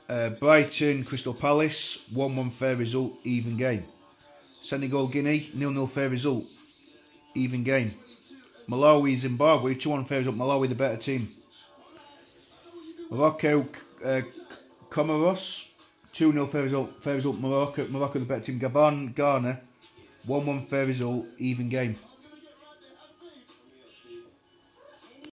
Brighton, Crystal Palace, 1-1 fair result, even game. Senegal, Guinea, 0-0 fair result, even game. Malawi, Zimbabwe, 2-1 fair result, Malawi the better team. Morocco, Comoros, 2-0 fair result, Morocco the better team. Gabon, Ghana, 1-1 fair result, even game.